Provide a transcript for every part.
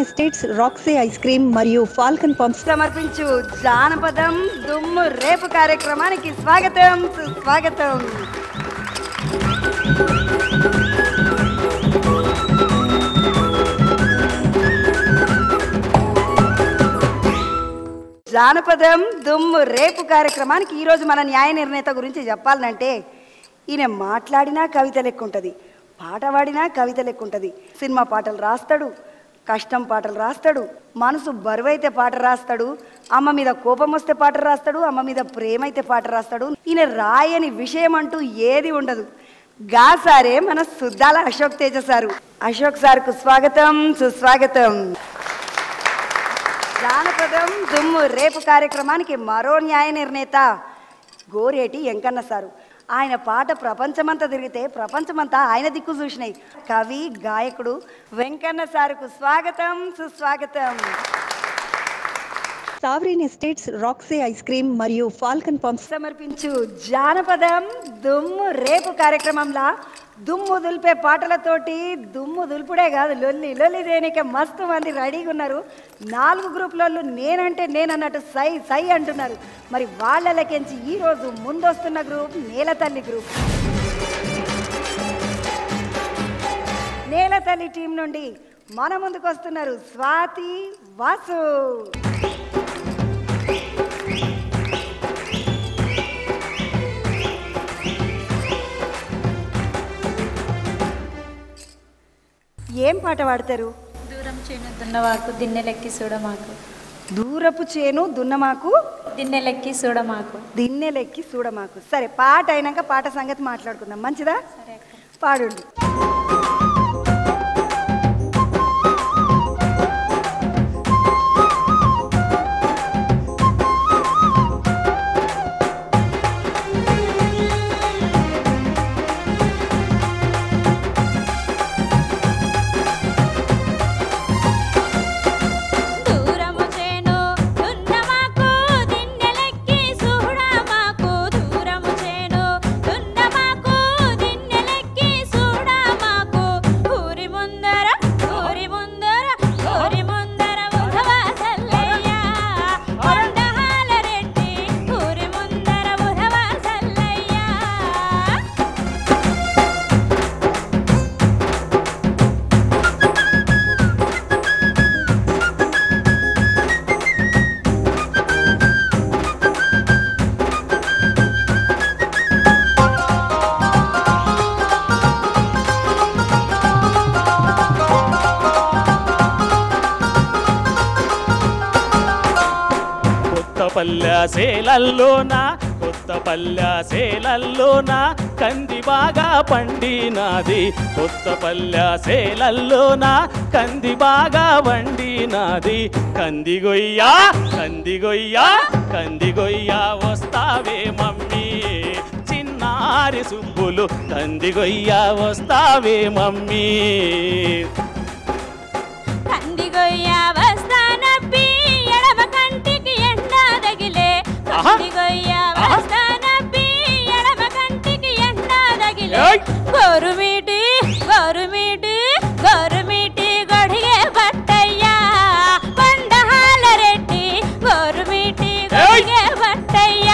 Estates Roxy ice cream మరియు Falcon pumps సమర్పించు జానపదం దుమ్ము రేపు కార్యక్రమానికి స్వాగతం సుస్వాగతం. జానపదం దుమ్ము రేపు కార్యక్రమానికి ఈరోజు మన న్యాయ నిర్ణేత గురించి చెప్పాలంటే ఈయన మాట్లాడినా కవిత లెక్క ఉంటుంది, పాట పాడినా కవిత లెక్క ఉంటుంది. సినిమా పాటలు రాస్తాడు, కష్టం పాటలు రాస్తాడు, మనసు బరువైతే పాట రాస్తాడు, అమ్మ మీద కోపం వస్తే పాట రాస్తాడు, అమ్మ మీద ప్రేమ అయితే పాట రాస్తాడు. ఈయన రాయని విషయం అంటూ ఏది ఉండదు. గా సారే మన సుద్దాల అశోక్ తేజ సారు. అశోక్ సార్కు స్వాగతం సుస్వాగతం. జానపదం దుమ్ము రేపు కార్యక్రమానికి మరో న్యాయ నిర్ణేత గోరేటి వెంకన్న సారు. ఆయన పాట ప్రపంచమంతా తిరిగితే ప్రపంచమంతా ఆయన దిక్కు చూసినాయి. కవి గాయకుడు వెంకన్న సారుకు స్వాగతం సుస్వాగతం. Sovereign estates Roxy ice cream మరియు ఫాల్కన్ పంప్స్ సమర్పించు జానపదం దుమ్ము రేపు కార్యక్రమంలో దుమ్ము దులిపే పాటలతోటి దుమ్ము దులుపుడే కాదు, లొల్లి లొల్లి దేనికే మస్తు మంది రెడీగా ఉన్నారు. 4 గ్రూపులలో నేనంటే నేనన్నట్టు సై సై అంటున్నారు. మరి వాళ్ళకెంచి ఈరోజు ముందొస్తున్న group Nelatalli group. Nelatalli team నుండి మన ముందుకు వస్తున్నారు స్వాతి, వాసు. ఏం పాట పాడతారు? దూరం చేను దున్నవాకు దిన్నెలెక్కి చూడమాకు. దూరపు చేను దున్నమాకు దిన్నెలెక్కి చూడమాకు. దిన్నెలెక్కి చూడమాకు. సరే, పాట అయినాక పాట సంగతి మాట్లాడుకుందాం. మంచిదా? సరే అక్క. పాడండి. కొత్త పల్లె సేలల్లోన కంది బాగా పండినాది. కొత్త పల్లె సేలల్లోన కంది బాగా పండినాది. కందిగొయ్యా కందిగొయ్యా కందిగొయ్యా వస్తావే మమ్మీ, చిన్నారి సుబ్బులు కందిగొయ్యా వస్తావే మమ్మీ. కందిగొయ్యా వస్తానప్పి ఎడమ కంటికి ఎండ తగిలే. కందిగొయ్యా వస్తానప్పి ఎడమ కంటికి ఎండ తగిలే. గోరుమీటి గోరుమీటి గోరుమీటి గొడిగే బట్టయ్యా కొండహాల రెడ్డి. గోరుమీటి గొడిగే బట్టయ్యా.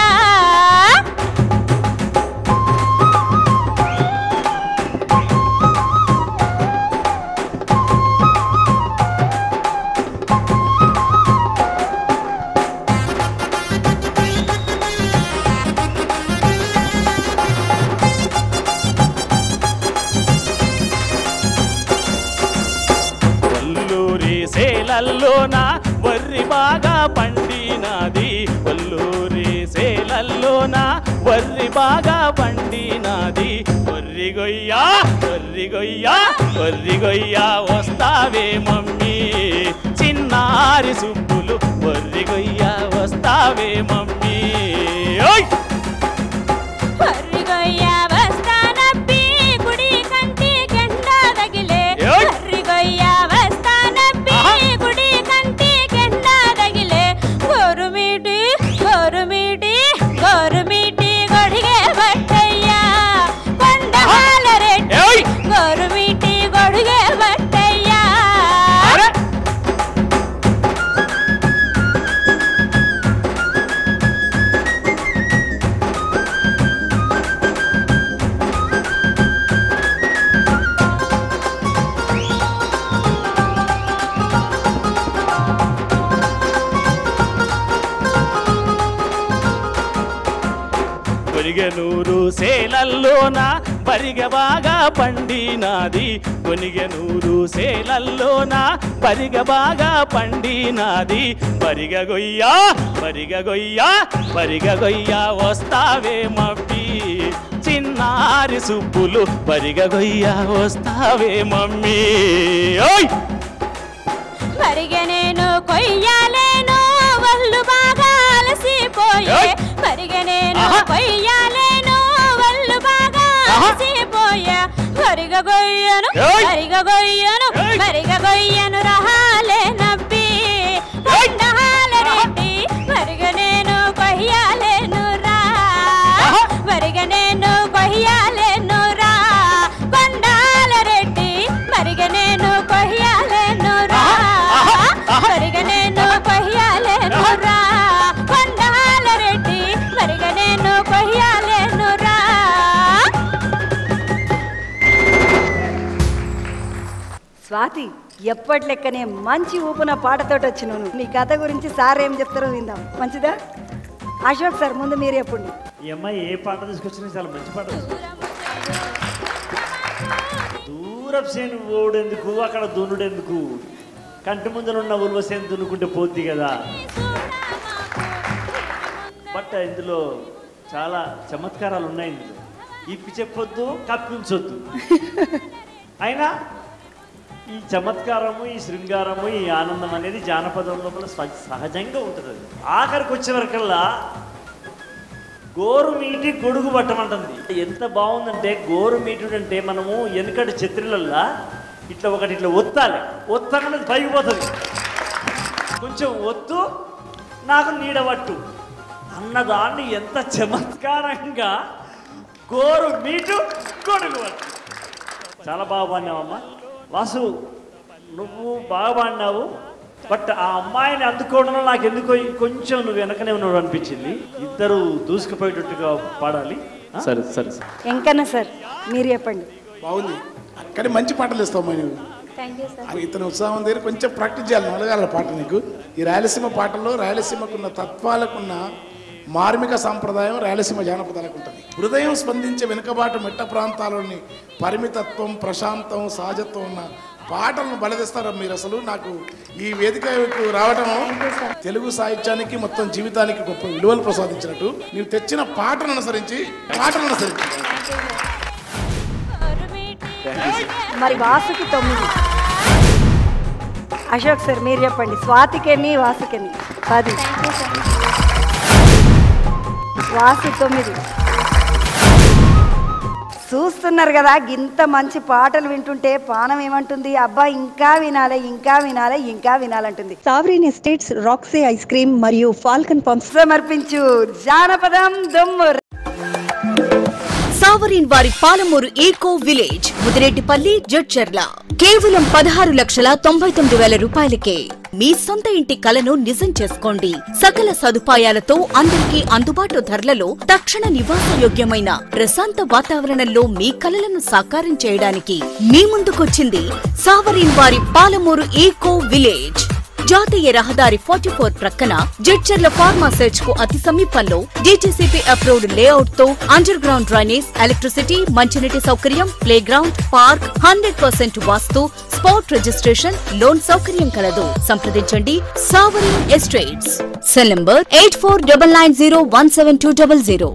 సేలల్లోన వర్రి బాగా పండినాది. వల్లూరి సేలల్లోన వర్రి బాగా పండినాది. వర్రిగొయ్యా వర్రిగొయ్యా వర్రిగొయ్యా వస్తావే మమ్మీ, చిన్నారి సుబ్బులు వర్రిగొయ్యా వస్తావే మమ్మీ. వర్రిగొయ్యా వస్తానప్పి కుడి కంటికి ఎండ తగిలే. వర్రిగొయ్యా వస్తానప్పి కుడి కంటికి ఎండ తగిలే. గోరుమీటి గోరుమీటి గోరుమీటి గొడిగే బట్టయ్యా కొండహాల రెడ్డి. గోరుమీటి గొడిగే బట్టయ్యా. కొనిగెనూరు సేలల్లోన బరిగ బాగా పండినాది కొనిగెనూరు సేలల్లోన బరిగ బాగా పండినాది బరిగ గొయ్యా బరిగ గొయ్యా బరిగ గొయ్యా వస్తావే మమ్మీ చిన్నారి సుబ్బులు బరిగ గొయ్యా వస్తావే మమ్మీ ఓయ్ బరిగ నేను కొయ్యాలేను వల్లు బాగా అలసిపోయే బరిగ నేను కొయ్యాలేను వల్లు బాగా అలసిపోయే బరిగ గొయ్యను బరిగ గొయ్యను బరిగ గొయ్యను రహాలే నబ్బి కొండహాల రెడ్డి బరిగ నేను కొయ్యాలేను రా బరిగ నేను కొయ్యాలేను రా కొండాల రెడ్డి బరిగ నేను కొయ్యాలేను రా బరిగ నేను కొయ్యాలేను రా కొండాల రెడ్డి బరిగ నేను కొయ్యాలేను రా. స్వాతి ఎప్పటి లెక్కనే మంచి ఊపున పాటతోటి వచ్చినాను. నీ కథ గురించి సార్ ఏం చెప్తారో విందాం. మంచిదా? అశోక్ సార్ ముందు మీరు చెప్పండి. ఈ అమ్మాయి ఏ పాట తీసుకొచ్చినా చాలా మంచి పాట. దూరపు సేను ఓడెందుకు అక్కడ దున్నుడెందుకు, కంటి ముందరున్న ఉల్వసేను దున్నుకుంటే పోద్ది కదా. బట్ ఇందులో చాలా చమత్కారాలు ఉన్నాయి. ఇందులో ఇప్పి చెప్పొద్దు, కప్పించొద్దు. అయినా ఈ చమత్కారము, ఈ శృంగారము, ఈ ఆనందం అనేది జానపదం లోపల సహజంగా ఉంటుంది. ఆఖరికి వచ్చే వరకల్లా గోరు మీటి గొడుగు పట్టమంటుంది. ఎంత బాగుందంటే గోరు మీటుడు అంటే మనము వెనుకటి చిత్రలల్లా ఇట్లా ఒకటి ఇట్లా ఒత్తాలి, ఒత్తగానే పైకి పోతుంది. కొంచెం ఒత్తు నాకు నీడవట్టు అన్నదాన్ని ఎంత చమత్కారంగా గోరు మీటు గొడుగు పట్టు. చాలా బాగా పాడినావమ్మా వాసు, నువ్వు బాగా పాడినావు. బట్ ఆ అమ్మాయిని అందుకోవడంలో నాకు ఎందుకో కొంచెం నువ్వు వెనకనే ఉన్నావు అనిపించింది. ఇద్దరు దూసుకుపోయేటట్టుగా పాడాలి. సరే సరే ఎంకన్నా సార్ మీరు చెప్పండి. బాగుంది, అక్కడే మంచి పాటలు ఇస్తావు నువ్వు. ఇతను ఉత్సాహం దగ్గర కొంచెం ప్రాక్టీస్ చేయాలి, మొదలగాల పాట నీకు. ఈ రాయలసీమ పాటల్లో రాయలసీమకున్న తత్వాలకున్న మార్మిక సాంప్రదాయం రాయలసీమ జానపదాలకు ఉంటుంది. హృదయం స్పందించే వెనుకబాటు మెట్ట ప్రాంతాల్లోని పరిమితత్వం, ప్రశాంతం, సహజత్వం ఉన్న పాటలను బలదిస్తారు మీరు. అసలు నాకు ఈ వేదికకు రావటం తెలుగు సాహిత్యానికి మొత్తం జీవితానికి గొప్ప విలువలు ప్రసాదించినట్టు. నీవు తెచ్చిన పాటను అనుసరించి మరి వాసుకి 9. అశోక్ సార్ మీరు చెప్పండి. స్వాతికెన్ని, వాసుకెన్ని? 10. వాసు 9. చూస్తున్నారు కదా, ఇంత మంచి పాటలు వింటుంటే పానం ఏమంటుంది? అబ్బా ఇంకా వినాలి, ఇంకా వినాలి, ఇంకా వినాలంటుంది. Sovereign estates Roxy ice cream మరియు ఫాల్కన్ పంప్స్ సమర్పించు జానపదం దుమ్ము. సావరీన్ వారి పాలమూరు ఈకో విలేజ్, ముదిరెడ్డిపల్లి, జడ్చర్ల. కేవలం 16,99,000 రూపాయలకే మీ సొంత ఇంటి కలను నిజం చేసుకోండి. సకల సదుపాయాలతో అందరికీ అందుబాటు ధరలలో తక్షణ నివాసయోగ్యమైన ప్రశాంత వాతావరణంలో మీ కలలను సాకారం చేయడానికి మీ ముందుకొచ్చింది సావరీన్ వారి పాలమూరు ఈకో విలేజ్. జాతీయ రహదారి 44 ప్రక్కన జడ్చర్ల ఫార్మా సెర్చ్ కు అతి సమీపంలో డీటీసీపీ అప్రూవ్డ్ లేఅవుట్ తో అండర్ గ్రౌండ్ డ్రైనేజ్, ఎలక్ట్రిసిటీ, మంచినీటి సౌకర్యం, playground, park, 100% vastu, spot registration, loan సౌకర్యం కలదు. సంప్రదించండి sovereign estates. Cell number 8499017200.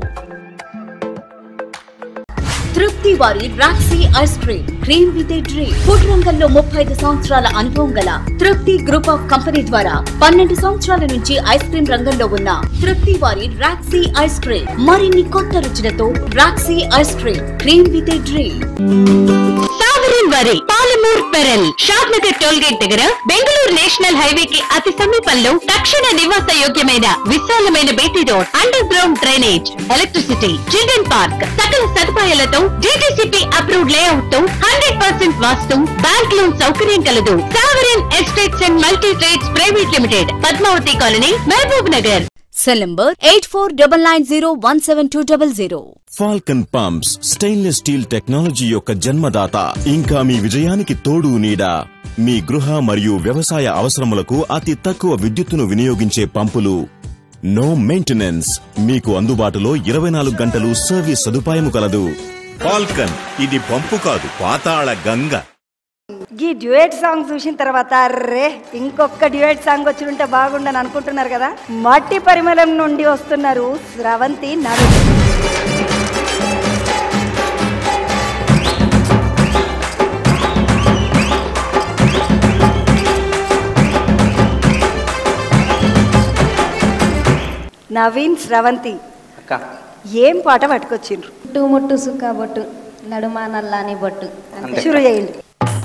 Trupti వారి Roxy ice cream, cream with a dream. Food రంగంలో 35 సంవత్సరాల అనుభవం గల తృప్తి గ్రూప్ ఆఫ్ కంపెనీ ద్వారా 12 సంవత్సరాల నుంచి ఐస్ క్రీమ్ రంగంలో ఉన్న తృప్తి వారి రాక్సీ ఐస్ క్రీమ్ మరిన్ని కొత్త రుచులతో Roxy ice cream, cream with a dream. Sovereign వారి Palamur pearl, Shadnagar toll gate దగ్గర, బెంగళూరు నేషనల్ హైవే కి అతి సమీపంలో తక్షణ నివాస యోగ్యమైన విశాలమైన BT road, underground drainage, electricity, children park, సకల సదుపాయాలతో డీటీసీపీ అప్రూవ్డ్ లేఅవుట్ తో 100% వాస్తు, బ్యాంక్ లోన్ సౌకర్యం కలదు. Sovereign estates and multi trades private limited, Padmavati colony, Mahabubnagar. Cell number 8499017200. Falcon pumps stainless steel technology యొక్క జన్మదాత, ఇంకా మీ విజయానికి తోడు నీడ. మీ గృహ మరియు వ్యవసాయ అవసరములకు అతి తక్కువ విద్యుత్తును వినియోగించే పంపులు, నో మెయింటెనెన్స్. మీకు అందుబాటులో 24 గంటలు సర్వీస్ సదుపాయం కలదు. ఫాల్కన్, ఇది పంపు కాదు, పాతాళ గంగ. ఈ డ్యూయట్ సాంగ్ చూసిన తర్వాత అర్రే ఇంకొక డ్యూయట్ సాంగ్ వచ్చి ఉంటే బాగుండని అనుకుంటున్నారు కదా. మట్టి పరిమళం నుండి వస్తున్నారు స్రవంతి నవీన్. నవీన్, స్రవంతి ఏం పాట పట్టుకొచ్చిండ్రు? చుట్టూ ముట్టు సుక్క బొట్టు నడుమ నల్లాని బొట్టు. షురు చేయండి.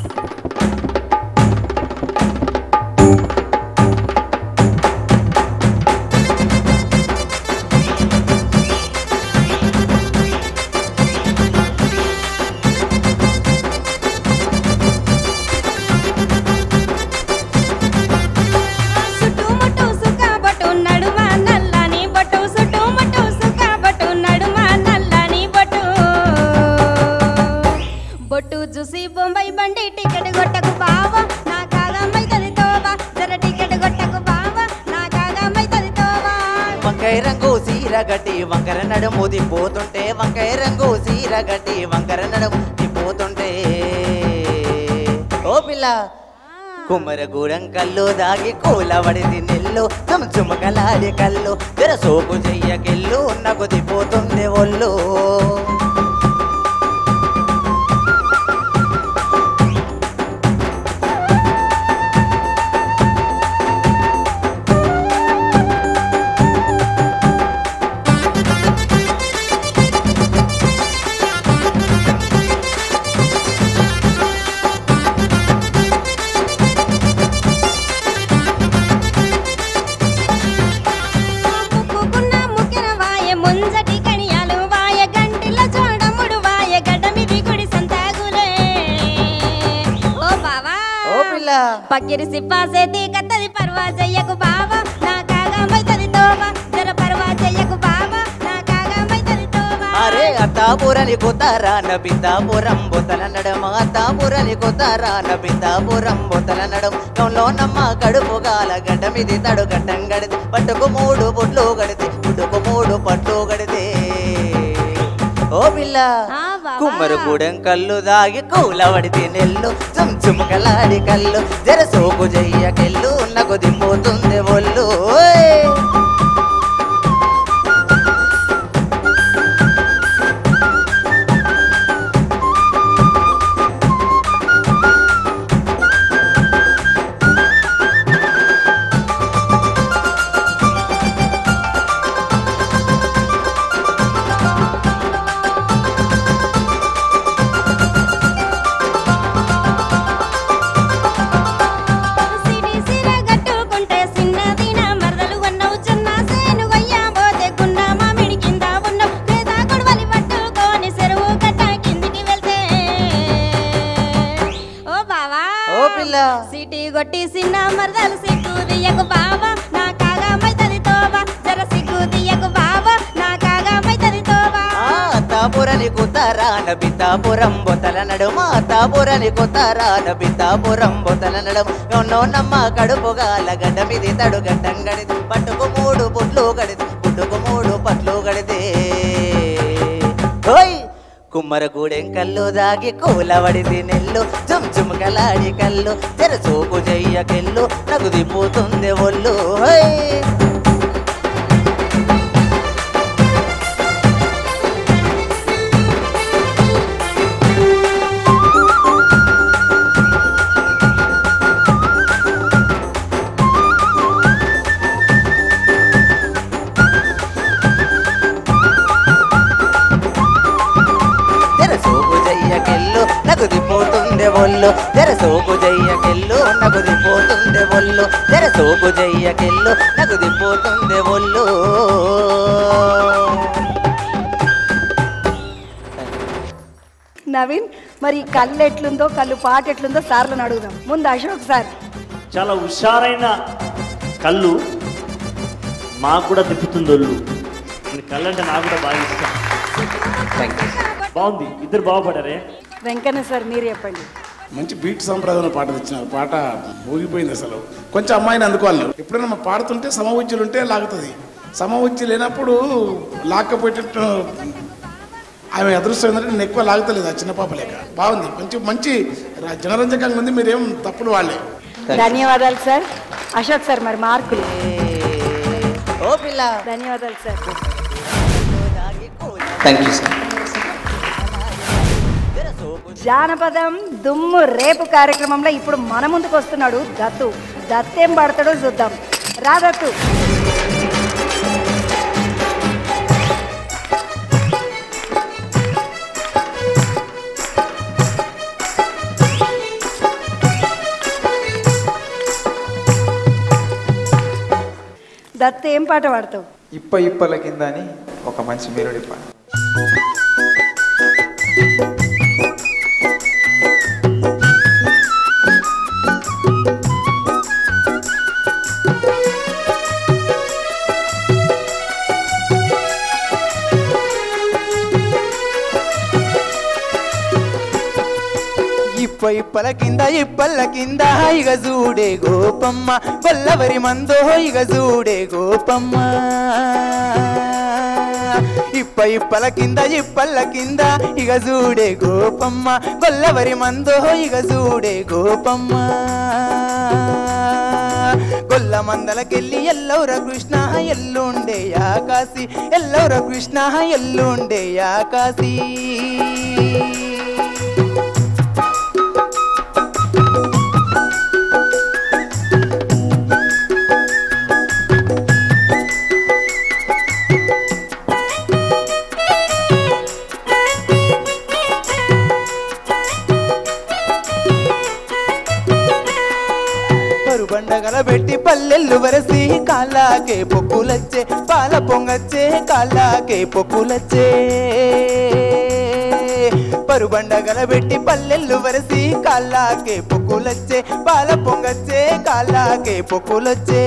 చూసి బొంబాయి బండి టికెట్ కొట్టకు బావా నా కాగా మైతది తోవా జర టికెట్ కొట్టకు బావా నా కాగా మైతది తోవా. వంకాయ రంగు సీర గట్టి వంకర నడుముది పోతుంటే, వంకాయ రంగు సీర గట్టి వంకర నడుముది పోతుంటే, ఓ పిల్ల కుమ్మరగూడెం కల్లు దాగి కూలవడిది నెల్లు చుమకలాడి కల్లు జర సోకు చెయ్యకెళ్ళు నగుది పోతుంది ఒళ్ళు. పక్కిరి సిప్పాసేది కత్తది పర్వా చెయ్యకు బావా నా కాగా మైతది తోవా జర పర్వా చెయ్యకు బావా నా కాగా మైతది తోవా. అరే అత్తాపురని కొతారా నబితాపురం బొతల నడమ, అత్తాపురని కొతారా నబితాపురం బొతల నడం. గౌన్లో నమ్మ కడుపు గాల గడ్డ మిది తడు గడ్డం గడితే, పట్టుకు 3 బొట్లు గడితే, పుట్టుకు 3 పట్లు గడితే, ఓ పిల్ల కుమ్మరగూడెం కల్లు దాగి కూలవడితే నెల్లు చుమకలాడి కల్లు జర సోకు చెయ్యకెళ్ళు నగు దింపుతుంది ఒళ్ళు. సిటీ కొట్టి సిన్న మరదలు సిగ్గు దియ్యకు బావా నా కాగా మైతది తోవా జర సిగ్గు దియ్యకు బావా నా కాగా మైతది తోవా. అత్తాపురని కొతారా నబితాపురం బొతల నడుమ, అత్తాపురని కొతారా నబితాపురం బొతల నడుమ. గౌన్లో నమ్మ కడుపు గాల గడ్డ మిది తడు గడ్డం గడితే, పట్టుకు 3 బొట్లు గడితే, పుట్టుకు 3 పట్లు గడితే, ఓయ్ కుమ్మరగూడెం కల్లు దాగి కూలవడిది నెల్లు చుమకలాడి కల్లు జర సోకు చెయ్యకెళ్ళు నగు దింపుతుంది ఒళ్ళు. నగుదిపోతుందే ఒళ్ళు జర సోకు చెయ్యకెళ్ళు నగుదిపోతుందే ఒళ్ళు జర సోకు చెయ్యకెళ్ళు నగుదిపోతుందే ఒళ్ళు. నవీన్, మరి కళ్ళు ఎట్లుందో కళ్ళు పాట ఎట్లుందో సార్లను అడుగుదాం. ముందు అశోక్ సార్. చాలా హుషారైన కళ్ళు, మాకు కూడా తిప్పుతుంది ఒళ్ళు. కళ్ళు అంటే నాకు కూడా బాగా ఇష్టం. బాగుంది, ఇద్దరు బాగుపడారే. వెంకన్న సార్ మీరు చెప్పండి. మంచి బీట్ సంప్రదాయంలో పాట తెచ్చినారు. పాట ఊగిపోయింది అసలు. కొంచెం అమ్మాయిని అందుకోవాలి. ఎప్పుడైనా పాడుతుంటే సమవుజ్యులు ఉంటే లాగుతుంది. సమవుచ్చి లేనప్పుడు లాక్కపోయేటట్టు ఆమె అదృష్టం ఏంటంటే నేను ఎక్కువ లాగుతలేదు ఆ చిన్న పాప లేక. బాగుంది, మంచి జనరంజకంగా ఉంది. మీరేం తప్పులు వాళ్ళే. ధన్యవాదాలు సార్. అశోక్ సార్ మరి మార్కులు. ఓ పిల్ల. ధన్యవాదాలు సార్. Thank you sir. జానపదం దుమ్ము రేపు కార్యక్రమంలో ఇప్పుడు మన ముందుకు వస్తున్నాడు దత్తు. దత్తేం పడతాడో చూద్దాం. రా దత్తు. దత్తు ఏం పాట పాడతావు? ఇప్పల కింద అని ఒక మంచి మెలోడీ పాట. ఇప్పల కింద ఇగ చూడే గోపమ్మ, గొల్లవరి మందో ఇగ చూడే గోపమ్మ. ఇప్పల కింద ఇగ చూడే గోపమ్మ, గొల్లవరి మందో ఇగ చూడే గోపమ్మ. గొల్ల మందలకెళ్ళి ఎల్లౌర కృష్ణ ఎల్లుండే ఆకాశి, ఎల్లౌర కృష్ణ ఎల్లుండే ఆకాశి. బండగల పెట్టి పల్లెళ్ళు వరసి కాలాకే పొక్కులచ్చే, పాల పొంగచ్చే కాలాకే పొక్కులచ్చే. పరుబండగల పెట్టి పల్లెళ్ళు వరసి కాలాకే పొక్కులచ్చే, పాల పొంగచ్చే కాలాకే పొక్కులచ్చే.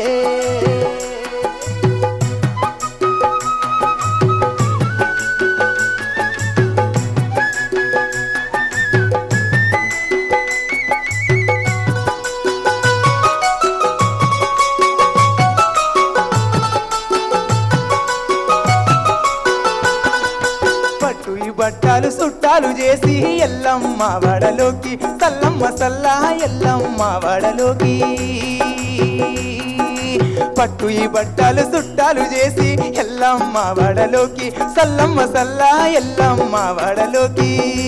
బట్టాలు సుట్టాలు చేసి ఎల్లమ్మ వాడలోకి, సల్లమ్మ సల్లా ఎల్లమ్మ వాడలోకి. పట్టు ఈ బట్టాలు సుట్టాలు చేసి ఎల్లమ్మ వాడలోకి, సల్లమ్మ సల్లా ఎల్లమ్మ వాడలోకి.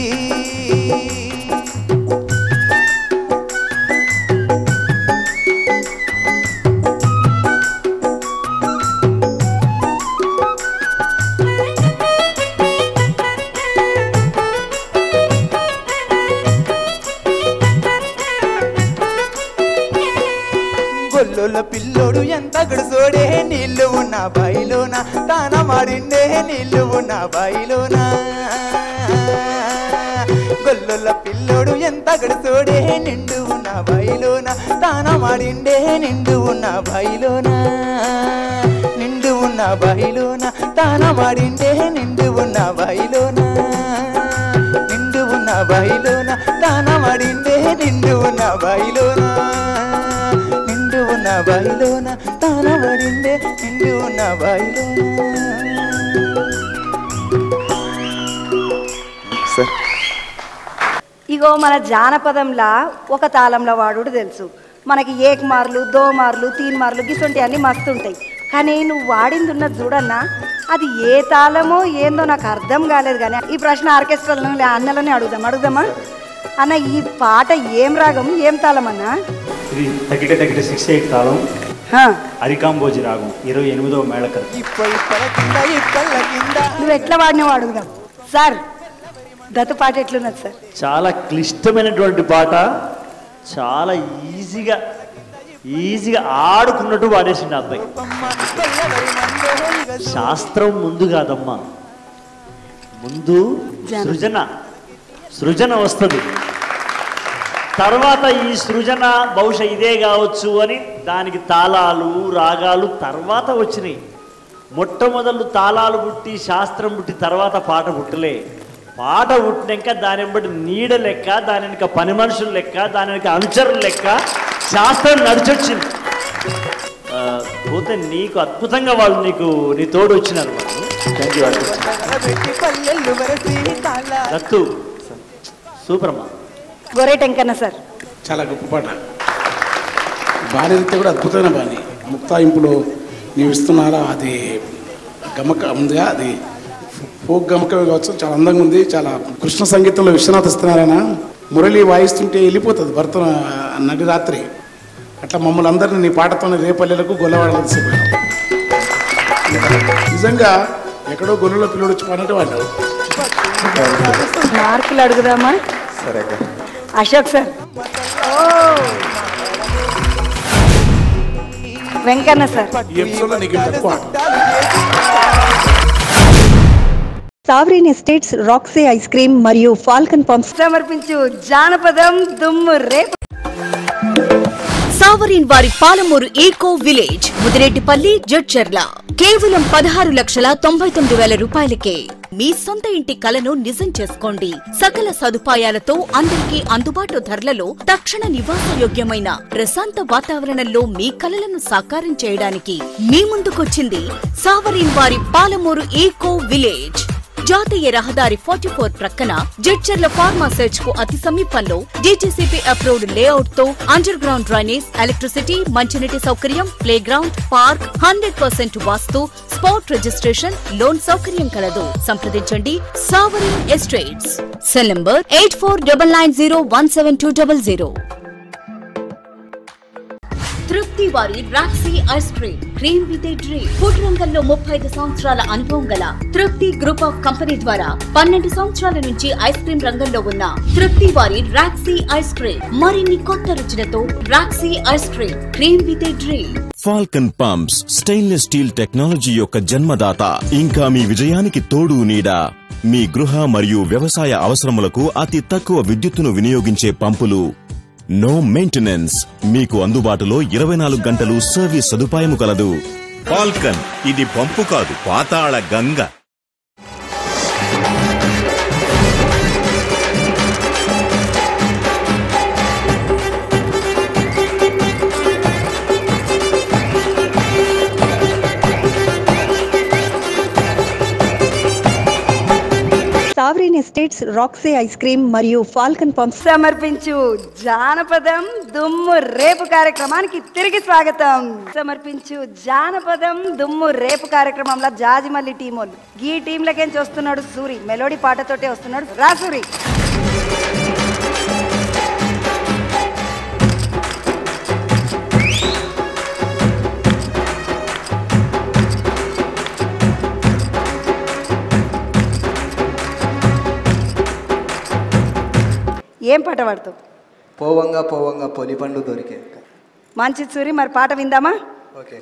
గొల్లోల పిల్లోడు ఎంత గడుసోడే, నీళ్ళు ఉన్న బాయిలోన తాన మాడిండే, నీళ్ళు ఉన్న బాయిలోన. గొల్లోల పిల్లోడు ఎంత గడుసోడే, నిండు ఉన్న బాయిలోన తాన మాడిండే, నిండు ఉన్న బాయిలోన. నిండు ఉన్న బాయిలోన తాన మాడిండే, నిండు ఉన్న బాయిలోన. నిండు ఉన్న బాయిలోన తాన మాడిండే, నిండు ఉన్న బాయిలోన. నిండు ఉన్న బాయిలోన తాన పడిందే, నిండు ఉన్న బాయిలోన. ఇగో మన జానపదంలా ఒక తాళంలో వాడుడు తెలుసు మనకి. ఏక్ మార్లు, దో మార్లు, తీన్ మార్లు గిసొంటి అన్నీ మస్తుంటాయి. కానీ నువ్వు వాడింది ఉన్నది చూడన్నా, అది ఏ తాళమో ఏందో నాకు అర్థం కాలేదు. కానీ ఈ ప్రశ్న ఆర్కెస్ట్రాలో అన్నలోనే అడుగుదామా అన్న, ఈ పాట ఏం రాగం, ఏం తాళం అన్నా? ఇది తగ్గిట 6/8 తాళం, అరికాంబోజి రాగం, 28వ మేళకం. నువ్వు ఎట్లా వాడినావు అడుగుదాం సార్. దత్తు పాట ఎట్లున్నది సార్? చాలా క్లిష్టమైనటువంటి పాట, చాలా ఈజీగా ఆడుకున్నట్టు వాడేసిండు అబ్బాయి. శాస్త్రం ముందు కాదమ్మా, ముందు సృజన వస్తుంది. తర్వాత ఈ సృజన బహుశా ఇదే కావచ్చు అని దానికి తాళాలు రాగాలు తర్వాత వచ్చినాయి. మొట్టమొదలు తాళాలు పుట్టి శాస్త్రం పుట్టి తర్వాత పాట పుట్టలే. పాట పుట్టినాక దాని బట్టి నీడ లెక్క, దాని వెనక పని మనుషులు లెక్క, దాని వెనక అనుచరులు లెక్క శాస్త్రం నడిచొచ్చింది. పోతే నీకు అద్భుతంగా వాళ్ళు నీ తోడు వచ్చినారు వాళ్ళు. దత్తు సూపర్ అమ్మా. గోరేటెంకన్న సార్ చాలా గొప్ప పాట. బాణీరిత్య కూడా అద్భుతమైన బాణి. ముక్తాయింపులో నీవు ఇస్తున్నారా అది గమక ఉందిగా, అది ఫోక్ గమకమే కావచ్చు, చాలా అందంగా ఉంది. చాలా కృష్ణ సంగీతంలో విశ్వనాథ్ ఇస్తున్నారాయన మురళి వాయిస్తుంటే వెళ్ళిపోతుంది భర్త నడి రాత్రి. అట్లా మమ్మల్ని అందరినీ నీ పాటతోనే రేపల్లెలకు గొల్లవాడలు తీసుకుపోయాను. నిజంగా ఎక్కడో గొల్లలో పిల్లడు వచ్చి పాడినట్టు వాడినాడు. మార్కులు అడుగుదామా? సరే అశోక్ సార్. వెంకన్న సార్. ఈ ఎపిసోడ్లో నీకు తక్కువ. Sovereign estates Roxy ice cream మరియు ఫాల్కన్ పంప్స్ సమర్పించు జానపదం దుమ్ము రేపు. సావరీన్ వారి పాలమూరు ఈకో విలేజ్ ముదిరెడ్డిపల్లి జడ్చర్ల కేవలం 16,99,000 రూపాయలకే మీ సొంత ఇంటి కలను నిజం చేసుకోండి. సకల సదుపాయాలతో అందరికీ అందుబాటు ధరలలో తక్షణ నివాసయోగ్యమైన ప్రశాంత వాతావరణంలో మీ కలలను సాకారం చేయడానికి మీ ముందుకొచ్చింది సావరీన్ వారి పాలమూరు ఈకో విలేజ్. జాతీయ రహదారి 44 ప్రక్కన జడ్చర్ల ఫార్మా సెర్చ్ కు అతి సమీపంలో డీటీసీపీ అప్రూవ్డ్ లేఅవుట్ తో అండర్ గ్రౌండ్ డ్రైనేజ్, ఎలక్ట్రిసిటీ, మంచినీటి సౌకర్యం, playground, park, 100% vastu, spot registration, loan సౌకర్యం కలదు. సంప్రదించండి sovereign estates. Cell number 8499017200. Trupti వారి Roxy ice cream cream with a dream. Food రంగంలో 35 సంవత్సరాల అనుభవం గల తృప్తి గ్రూప్ ఆఫ్ కంపెనీ ద్వారా 12 సంవత్సరాల నుంచి ఐస్ క్రీమ్ రంగంలో ఉన్న తృప్తి వారి రాక్సీ ఐస్ క్రీమ్ మరిన్ని కొత్త రుచులతో Roxy ice cream cream with a dream. Falcon pumps stainless steel technology యొక్క జన్మదాత, ఇంకా మీ విజయానికి తోడు నీడ. మీ గృహ మరియు వ్యవసాయ అవసరములకు అతి తక్కువ విద్యుత్తును వినియోగించే పంపులు. No maintenance. మీకు అందుబాటులో 24 గంటలు సర్వీస్ సదుపాయము కలదు. ఫాల్కన్, ఇది పంపు కాదు, పాతాళ Ganga. Sovereign estates Roxy ice cream మరియు ఫాల్కన్ పంప్స్ సమర్పించు జానపదం దుమ్ము రేపు కార్యక్రమానికి తిరిగి స్వాగతం. సమర్పించు జానపదం దుమ్ము రేపు కార్యక్రమంలో జాజిమల్లి టీమోళ్ళు ఈ టీంలకేంచి వస్తున్నాడు సూరి. మెలోడీ పాటతోటే వస్తున్నాడు. రా సూరి. ఏం పాట పాడుతావు? పోవంగా పోవంగా పొలి పండు దొరికే. మంచిది సూరి, మరి పాట విందామా? ఓకే.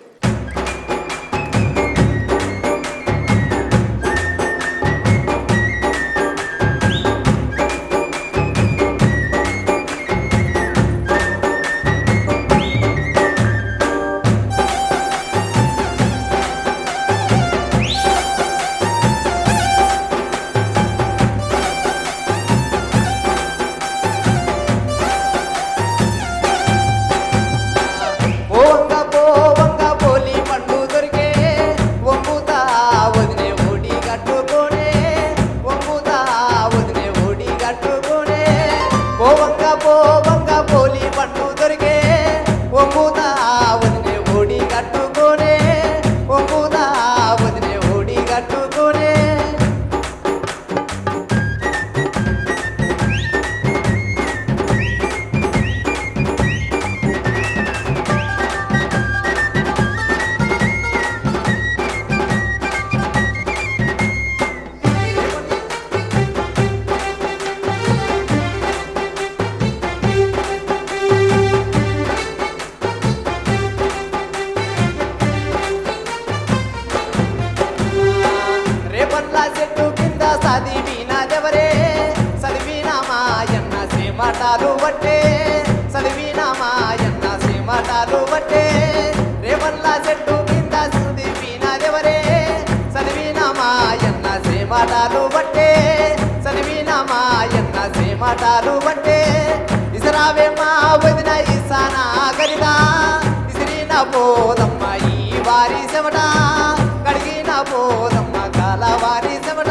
ఇసరావే మా వదిన ఇసానా గరిగా ఇసిరిన పోదమ్మ ఈ వారి చెమట కడిగిన పోదమ్మ కలవారి చెమట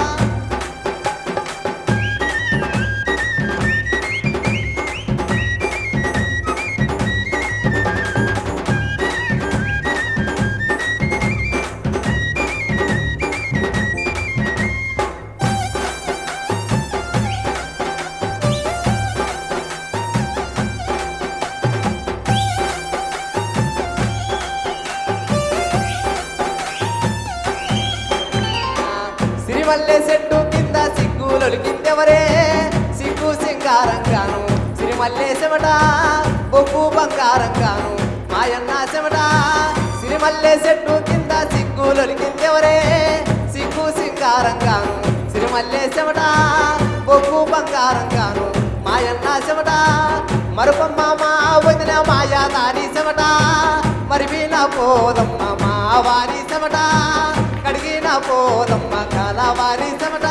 సిరిమల్లె చెట్టు కింద సిగ్గులొలికిందెవరే సిగ్గు సింగారంగాను సిరిమల్లె చెమట బొగ్గు బంగారంగాను మాయన్న చెమట సిరిమల్లె చెట్టు కింద సిగ్గులొలికిందెవరే సిగ్గు సింగారంగాను సిరిమల్లె చెమట బొగ్గు బంగారంగాను మాయన్న చెమట మరుపమ్మ మా వదిన మాయా దాని చెమట మరిపిన పోదమ్మ మా వారి చెమట కడిగిన పోదమ్మ కలవారి చెమట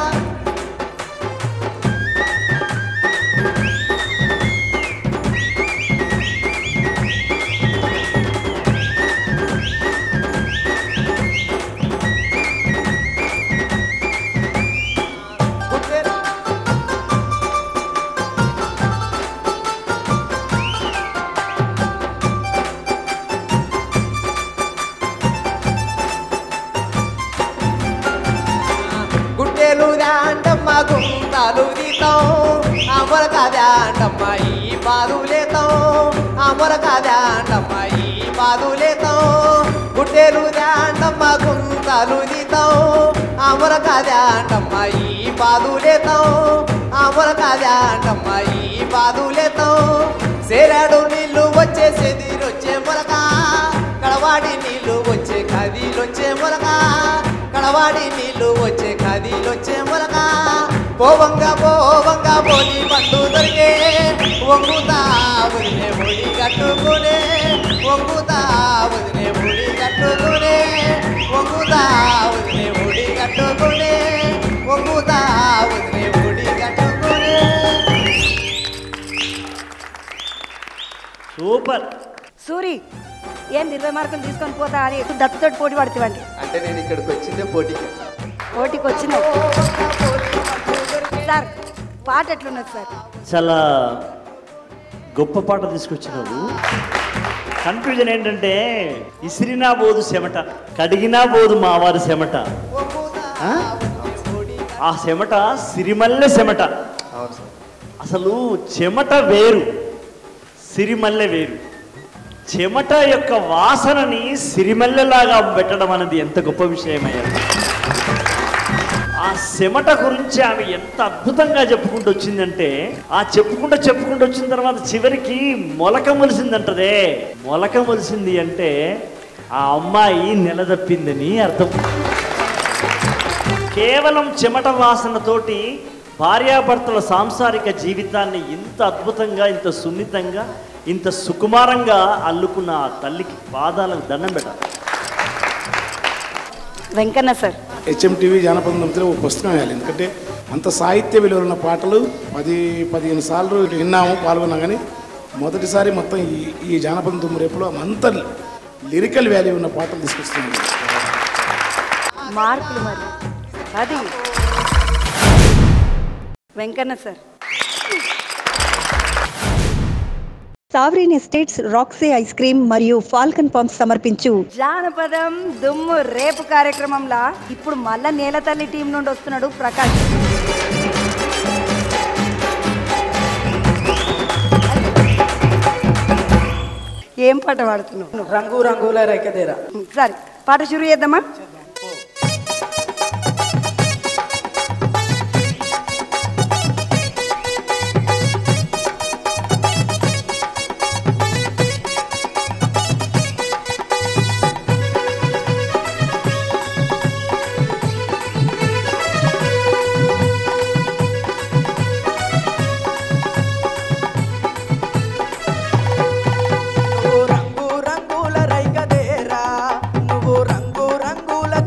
గుట్టెలు దాండమ్మ గుంతాలు తీతాం అమరక దాండమ్మ ఈ బాదులేతాం అమరక దాండమ్మ ఈ బాదులేతాం గుట్టెలు దాండమ్మ గుంతాలు తీతాం అమరక దాండమ్మ ఈ బాదులేతాం అమరక దాండమ్మ ఈ బాదులేతాం సేరాడు నీళ్ళు వచ్చే సెదిరొచ్చే మొలక కడవాడి నీళ్ళు వచ్చే కదిలొచ్చే మొలక కడవాడి నీళ్ళు వచ్చే కదిలొచ్చే మొలక పోవంగా పోని పండు దొరికే వంగుతా వదిలే ముడి కట్టుకునే వంగుతా వదిలే ముడి కట్టుకునే వంగుతా వదిలే ముడి కట్టుకునే వంగుతా వదిలే ముడి కట్టుకునే. సూపర్. సూరి ఏంది 20 మార్కులు తీసుకొని పోతా అని దత్తుతోటి పోటీ పడుతుంది అంటే నేను ఇక్కడికి వచ్చిందే పోటీకి వచ్చినావు సార్. పాట ఎట్లున్నది సార్? చాలా గొప్ప పాట తీసుకొచ్చినావు. కన్ఫ్యూజన్ ఏంటంటే ఇసిరినా బోదు చెమట కడిగినా బోదు మావారి చెమట. ఆ చెమట సిరిమల్లె చెమట. అసలు చెమట వేరు, సిరిమల్లె వేరు. చెమట యొక్క వాసనని సిరిమల్లెలాగా పెట్టడం అనేది ఎంత గొప్ప విషయమయ్యారు. ఆ చెమట గురించి ఆమె ఎంత అద్భుతంగా చెప్పుకుంటూ వచ్చిందంటే ఆ చెప్పుకుంటూ వచ్చిన తర్వాత చివరికి మొలక మొలిసిందంటదే. మొలక మొలిసింది అంటే ఆ అమ్మాయి నిలదప్పిందని అర్థం. కేవలం చెమట వాసనతోటి భార్యాభర్తల సాంసారిక జీవితాన్ని ఇంత అద్భుతంగా, ఇంత సున్నితంగా, ఇంత సుకుమారంగా అల్లుకున్న ఆ తల్లికి పాదాలకు దండం పెట్టాలి. వెంకన్న సార్, HMTV జానపదం ఒక పుస్తకం వేయాలి. ఎందుకంటే అంత సాహిత్య విలువలున్న పాటలు 10-15 సార్లు విన్నాము, పాల్గొన్నాం. కానీ మొదటిసారి మొత్తం ఈ జానపదం దుమ్మురేపులో అంత లిరికల్ వాల్యూ ఉన్న పాటలు తీసుకొస్తుంది. మార్కులు మరి అది Venkanna sir. Sovereign estates Roxy ice cream మరియు ఫాల్కన్ పంప్స్ సమర్పించు జానపదం దుమ్ము రేపు కార్యక్రమంలో ఇప్పుడు మళ్ళా నేలతల్లి టీం నుండి వస్తున్నాడు ప్రకాష్. ఏం పాట పాడుతున్నావు? రంగు రంగుల రేఖదేరా. సరే పాట షురు చేద్దామా? రంగు రంగుల రైకదేరా నువ్వు రంగు రంగుల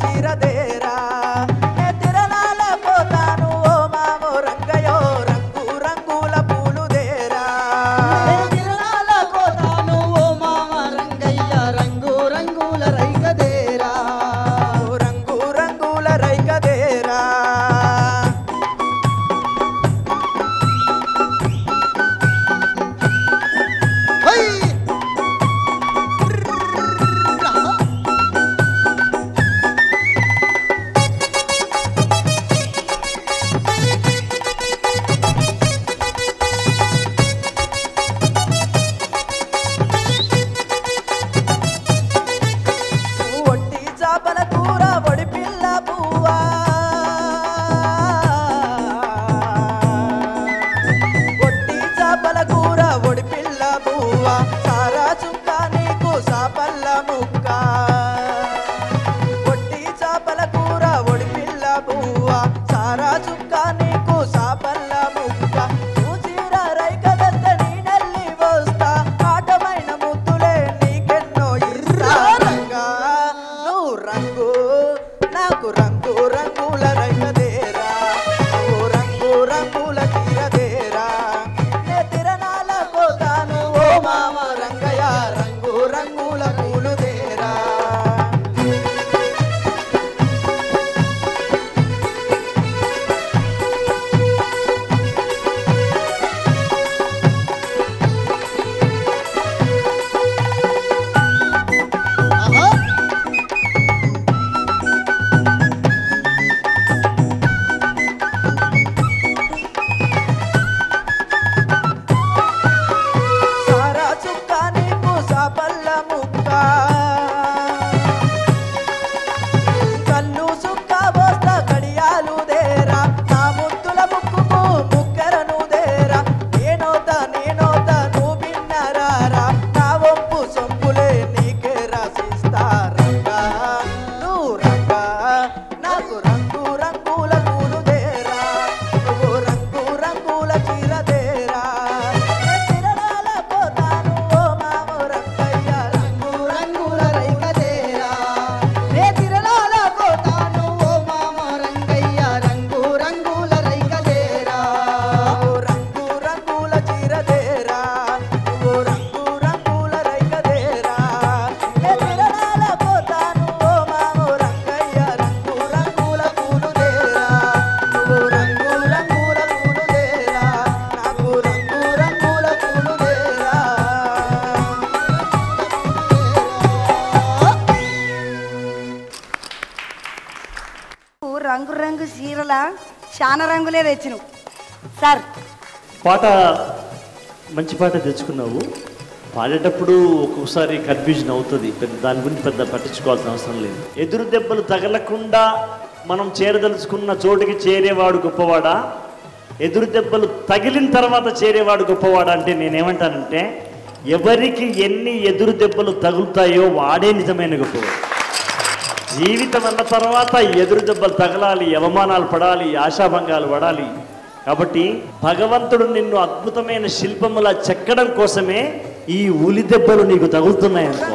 రంగు నాకు రంగు రంగుల రైకదేరా ఓ రంగు రంగుల తీరదేరా నే తిరణాల పోతాను ఓ మామ రంగయ్య రంగు రంగుల పూలుదేరా రంగు రంగు చీరల చాలా రంగులే తెచ్చిను సార్. పాట మంచి పాట తెచ్చుకున్నావు. పాడేటప్పుడు ఒక్కొక్కసారి కన్ఫ్యూజన్ అవుతుంది, దాని గురించి పెద్ద పట్టించుకోవాల్సిన అవసరం లేదు. ఎదురు దెబ్బలు తగలకుండా మనం చేరదలుచుకున్న చోటుకి చేరేవాడు గొప్పవాడా, ఎదురు దెబ్బలు తగిలిన తర్వాత చేరేవాడు గొప్పవాడా అంటే నేనేమంటానంటే ఎవరికి ఎన్ని ఎదురు దెబ్బలు తగులుతాయో వాడే నిజమైన గొప్పవాడు. జీవితం అన్న తర్వాత ఎదురు దెబ్బలు తగలాలి, అవమానాలు పడాలి, ఆశాభంగాలు పడాలి. కాబట్టి భగవంతుడు నిన్ను అద్భుతమైన శిల్పములా చెక్కడం కోసమే ఈ ఉలి దెబ్బలు నీకు తగులుతున్నాయి అనుకో.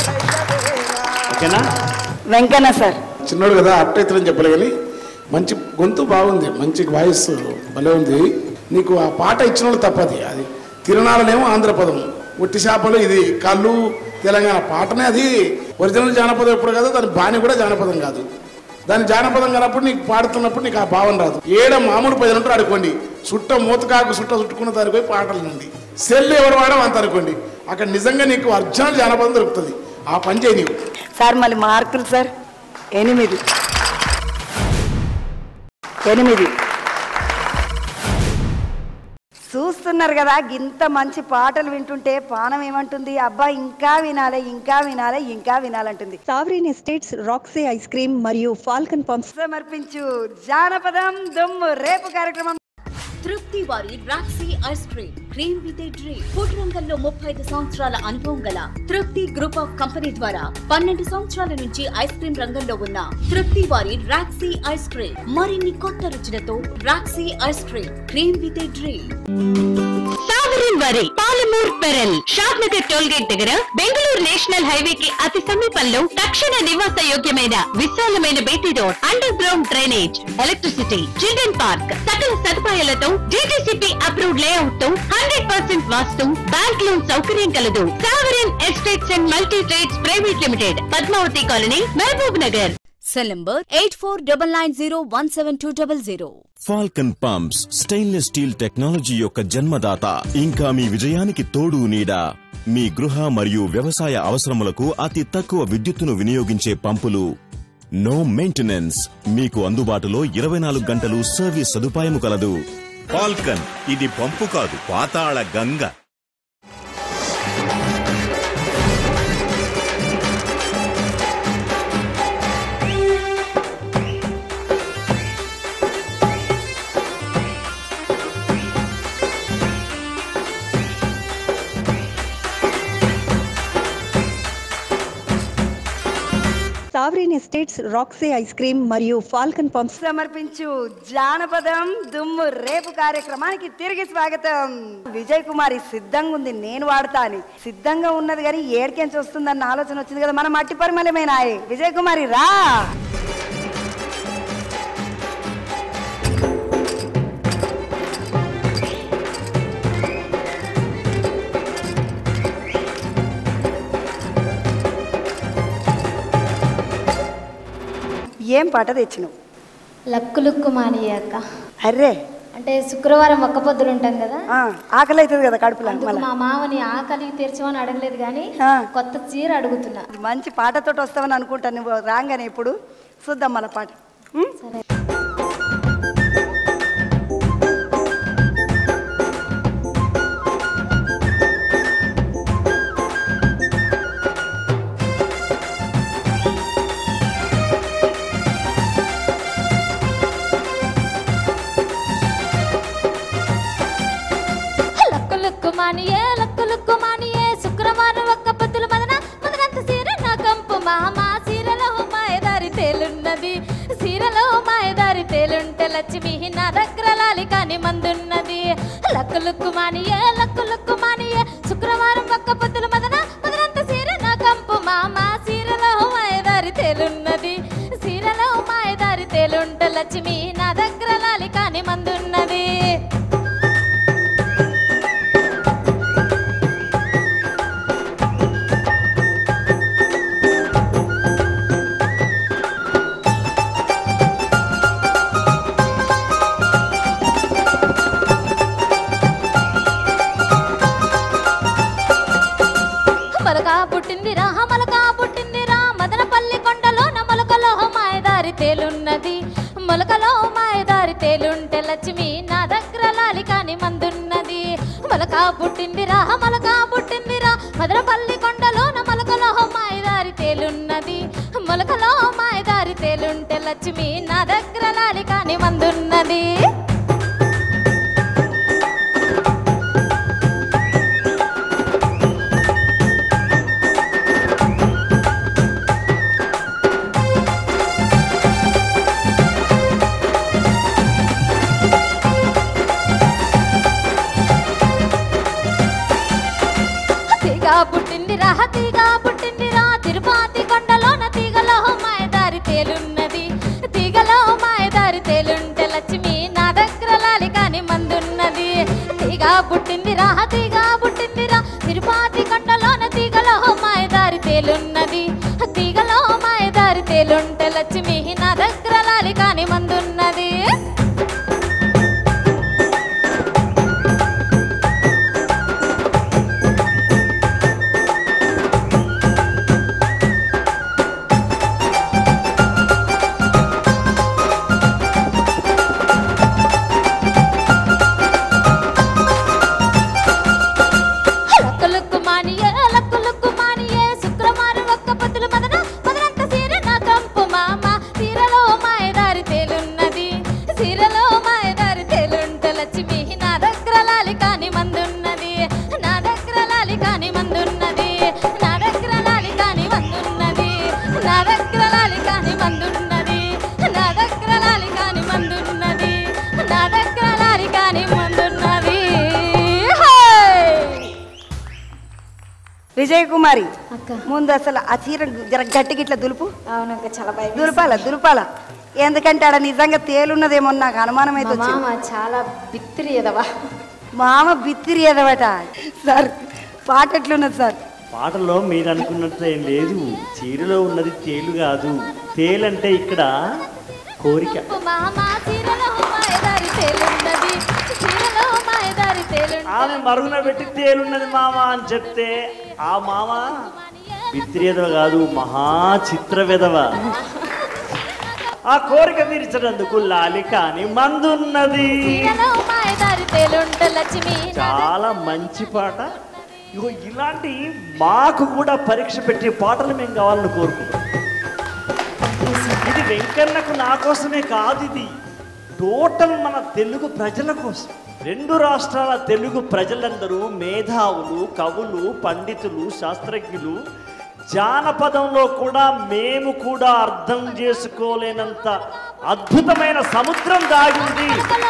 ఓకేనా వెంకన్న సార్? చిన్నోడు కదా అట్టయితని చెప్పలేని మంచి గొంతు బాగుంది, మంచి వాయిస్ భలే ఉంది. నీకు ఆ పాట ఇచ్చిన వాళ్ళు తప్పది. అది తిరణాలనేమో ఆంధ్రపదం, ఒట్టి చేపలు ఇది కళ్ళు తెలంగాణ పాటనే. అది ఒరిజినల్ జానపదం ఎప్పుడు కదా, దాని బాణి కూడా జానపదం కాదు. దాని జానపదం కానప్పుడు నీకు పాడుతున్నప్పుడు నీకు ఆ భావన రాదు. ఏడ మామూలు ప్రజలు ఉంటారు అనుకోండి, చుట్ట మూతకాకు చుట్టుకున్న దానికి పోయి పాటలు నుండి సెల్లు ఎవరు వాడడం అంత అనుకోండి, అక్కడ నిజంగా నీకు ఒరిజినల్ జానపదం దొరుకుతుంది. ఆ పని చేయి నీవు. సార్ మళ్ళీ మార్కులు సార్ 8 చూస్తున్నారు కదా, ఇంత మంచి పాటలు వింటుంటే పానం ఏమంటుంది, అబ్బా ఇంకా వినాలి ఇంకా వినాలి ఇంకా వినాలంటుంది. Sovereign estates Roxy ice cream మరియు ఫాల్కన్ పంప్స్ సమర్పించు జానపదం దుమ్ము రేపు కార్యక్రమం. తృప్తి వారి Roxy ice cream cream with a dream. Food రంగంలో 35 సంవత్సరాల అనుభవం గల తృప్తి గ్రూప్ ఆఫ్ కంపెనీ ద్వారా 12 సంవత్సరాల నుంచి ఐస్ క్రీమ్ రంగంలో ఉన్న తృప్తి వారి రాక్సీ ఐస్ క్రీమ్ మరిన్ని కొత్త రుచులతో Roxy ice cream cream with a dream. Sovereign వారి Palamur pearl Shadnagar toll gate దగ్గర బెంగళూరు నేషనల్ హైవే కి అతి సమీపంలో తక్షణ నివాస యోగ్యమైన విశాలమైన BT road, underground drainage, electricity, children park, సకల సదుపాయాలతో DTCP అప్రూవ్డ్ లేఅవుట్ తో 100% వాస్తు, బ్యాంక్ లోన్ సౌకర్యం కలదు. Sovereign estates and multi trades private limited, Padmavati colony, Mahabubnagar. Cell number 8499017200. Falcon pumps stainless steel technology యొక్క జన్మదాత, ఇంకా మీ విజయానికి తోడు నీడ. మీ గృహ మరియు వ్యవసాయ అవసరములకు అతి తక్కువ విద్యుత్తును వినియోగించే పంపులు. నో మెయింటెనెన్స్, మీకు అందుబాటులో 24 గంటలు సర్వీస్ సదుపాయం కలదు. ఫాల్కన్, ఇది పంపు కాదు, పాతాళ Ganga. Sovereign estates Roxy ice cream మరియు ఫాల్కన్ పంప్స్ సమర్పించు జానపదం దుమ్ము రేపు కార్యక్రమానికి తిరిగి స్వాగతం. విజయ్ కుమారి సిద్ధంగా ఉంది, నేను వాడతా అని. సిద్ధంగా ఉన్నది కానీ ఏడికెంచి వస్తుందన్న ఆలోచన వచ్చింది కదా, మన మట్టి పరిమళమైన విజయ్ కుమారి రా. ఏం పాట తెచ్చినావు? Luck look మానియాక. అర్రే అంటే శుక్రవారం ఒక్క పొద్దులు ఉంటాం కదా, ఆకలి అవుతుంది కదా కడుపులో. మా మామని ఆకలి తెరచమని అడగలేదు కానీ కొత్త చీర అడుగుతున్నా. మంచి పాటతో వస్తావని అనుకుంటా, నువ్వు రాగానే ఇప్పుడు చూద్దాం మన పాట. సరే. శుక్రవారం ఒక్క పొద్దులు మదనంత సీర నా కంపు మామా సీరలో మాయదారి తేలున్నది. సీరలో మాయదారి తేలుంటే లక్ష్మి నా దగ్గర లాలి కాని మందున్నది. లక్కులుక్కు మానియే శుక్రవారం ఒక్క పొద్దులు మదనంత సీర నా కంపు మామా సీరలో మాయదారి తేలున్నది. సీరలో మాయదారి తేలుంటే లక్ష్మి నా దగ్గర లాలి కాని మందున్నది. పుట్టిందిరా మదనపల్లి కొండలోన మొలకలో మాయదారి తేలున్నది. మొలకలో మాయదారి తేలుంటే లక్ష్మి నా దగ్గర లాలి కాని మందున్నది. మొలక పుట్టిందిరా మదనపల్లి కొండలోన మొలకలో మాయదారి తేలున్నది. మొలకలో మాయదారి తేలుంటే లక్ష్మి నా దగ్గర లాలి కాని మందున్నది. పుట్టిందిరా తిరుపతి కొండలోన తీగలో మాయదారి తేలున్నది. తీగలో మాయదారి తేలుంటే లక్ష్మి నా దగ్గర లాలి కాని మందున్నది. తీగ పుట్టిందిరా తిరుపతి కొండలోన తీగలో మాయదారి తేలున్నది. తీగలో మాయదారి తేలుంటే లక్ష్మి నా దగ్గర లాలి కాని మందున్నది. శుక్రవారం ఒక్క పొద్దులు మదనంత సీర నా కంపు మామ సీరలో మాయదారి తేలున్నది. సీరలో మాయదారి తేలుంటే లక్ష్మి నా దగ్గర లాలి కాని మందున్నది. నా దగ్గర లాలి కాని మందున్నది. నా దగ్గర లాలి కాని మందున్నది. నా దగ్గర లాలి కాని మందున్నది. నా దగ్గర లాలి కాని మందున్నది. నా దగ్గర లాలి కాని మందున్నది. విజయ్ కుమారి ముందు అసలు ఆ చీర జర గట్టికి ఇట్లా దులుపు. అవునక్క చాలా భయం. దులుపాల ఎందుకంటే ఆడ నిజంగా తేలున్నదేమో నాకు అనుమానం అయితే మామ చాలా బిత్తిరి ఎదవా. మామ బిత్తిరి ఎదవట. సార్ పాట ఎట్లున్నది సార్? పాటలో మీరు అనుకున్నట్టు ఏం లేదు. చీరలో ఉన్నది తేలు కాదు. తేలంటే ఇక్కడ కోరిక. ఆమె మరుగున పెట్టి తేలున్నది మామ అని చెప్తే ఆ మామ బిత్తిరి ఎదవ కాదు, మహా చిత్ర విధవ. ఆ కోరిక తీర్చినందుకు లాలి కాని మందున్నది. చాలా మంచి పాట. ఇగో ఇలాంటి మాకు కూడా పరీక్ష పెట్టే పాటలు మేము కావాలని కోరుకుంటాం. ఇది వెంకన్నకు నా కోసమే కాదు, ఇది టోటల్ మన తెలుగు ప్రజల కోసం. రెండు రాష్ట్రాల తెలుగు ప్రజలందరూ మేధావులు, కవులు, పండితులు, శాస్త్రజ్ఞులు జానపదంలో కూడా మేము కూడా అర్థం చేసుకోలేనంత అద్భుతమైన సముద్రం దాగింది.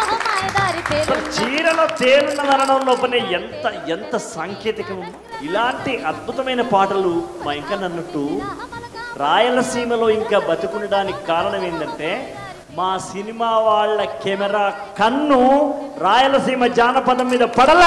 చీరలో తేలున్నదనడం లోపలే ఎంత సాంకేతికం. ఇలాంటి అద్భుతమైన పాటలు మా ఇంకా అన్నట్టు రాయలసీమలో ఇంకా బతుకుండడానికి కారణం ఏంటంటే మా సినిమా వాళ్ళ కెమెరా కన్ను రాయలసీమ జానపదం మీద పడలా.